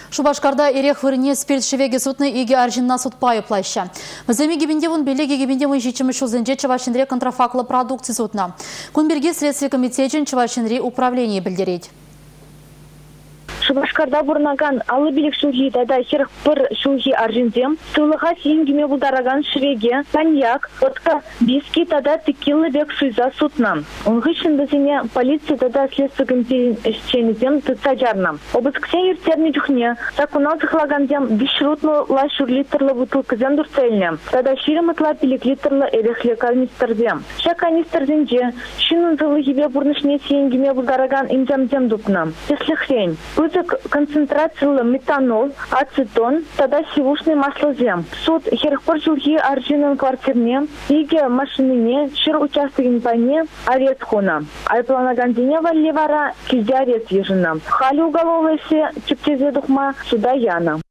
Шубашкарда ерех вырне спирт шевеге сутны иге аржинна сутпайы плаща. Вазами гибенде вон белеге гибенде вон жичимы шузынже чавашинре контрафаклы продукции сутна. Кунберге следствие комитетен чавашинре управление билдерет. Шубашкарда бурнаган алы билик шулхи тада херх пыр шулхи аржинзем, сылыға сингиме булдараган швеге, коньяк, водка, биски тада текилы бек шуйза сутна. Онгышын дызине полиция тада следствие комитетен тыца жарна. Обысксен ертерни жүхне, сакунал зыхлагандем бишрутну ла шурлитрлы бутылкызен дурцельне. Тада ширемытла пилик литрлы эрехле канистерзем. Ша канистерзенже, шинын зылыгибе бурнышне сингиме булдараган имземзем дупна. Если хрень, концентрациялы метанол, ацетон, тогда сивушный маслозем. Суд херхпор жылги аржинын квартирне, иге машинине, шыр участогин пане, арест хона. Айпланаган дене валливара, кизе арест ежина. Хали уголовлесе, чептезе духма, суда яна.